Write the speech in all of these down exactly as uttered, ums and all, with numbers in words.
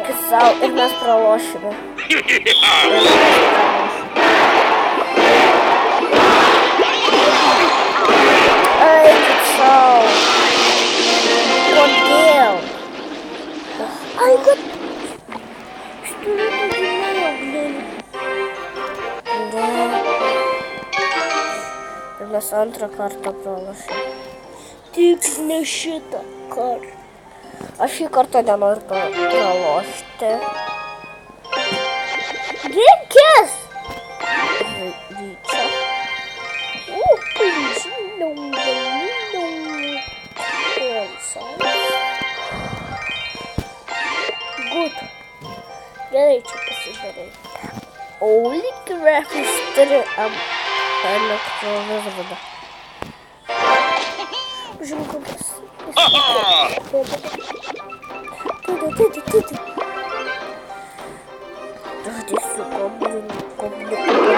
Eikit savo ir mes pralošime. Eikit savo. Kodėl? Ai, kad... Aš turiu pažinėjo, blin. Ne. Ir mes antrą kartą pralošime. Tik ne šitą kartą. Aš šį kartą nenoriu pralošti. Reikės! Vyčia. O, žinau, žinau. Good. Gerai čia pasidarai. Only graphics turi elektrovizorą. Žinau, kokias. Tėdė, tėdė, tėdė. Dėsiu komblin, komblin, komblin.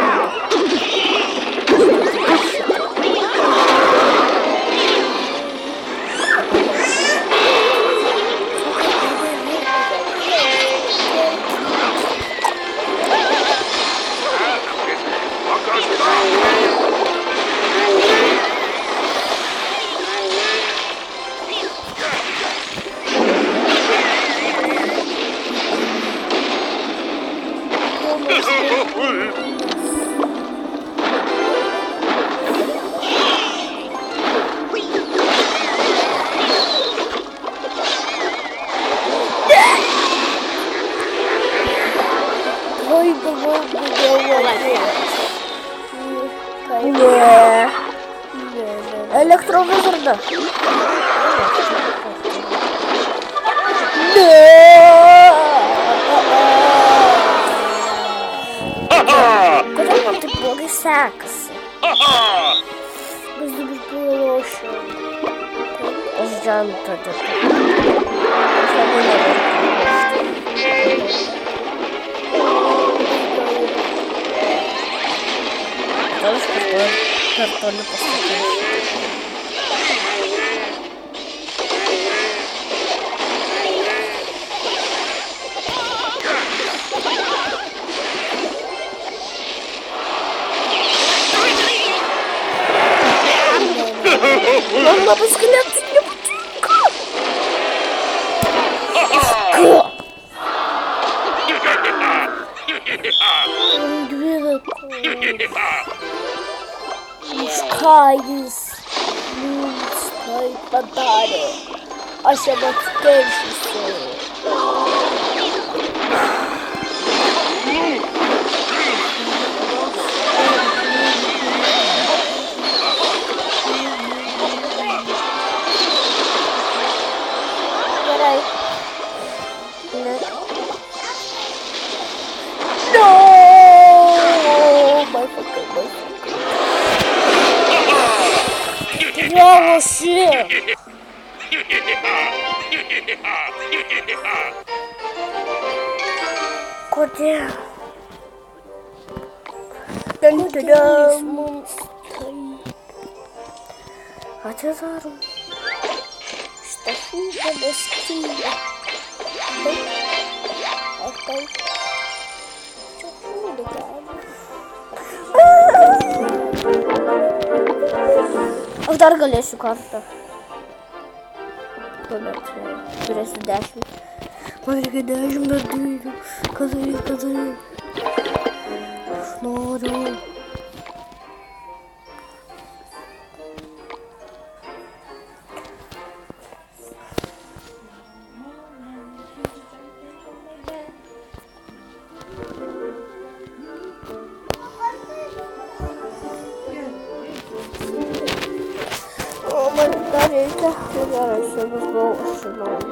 Ne. Elektrovizorda. Ne. Kodėl man taip blogai sekasi? Mes dabar pralošėm. Aš žentą taip. Aš labai nenoriu pralošti. Aš kažkur per toli pasakysiu. Man labai skeletų nepatinka. Už ką jis mums tai padarė? Aš jam atkeršysiu. Gerai. Ne. No! Baifukai, baifukai. Praloši! Kodėl? Kodėl mums taip? Atidarom. Šitą šūdą beskynę. Taip. O taip. Čia šūdą galima. Aš dar galėsiu kartą. Tuomet turėsiu dešimt. Man reikia dešimt dar dviejų. Ką daryti, ką daryti? Aš noriu. O, man dar reikia. Gerai, aš jau buvau, aš žinau.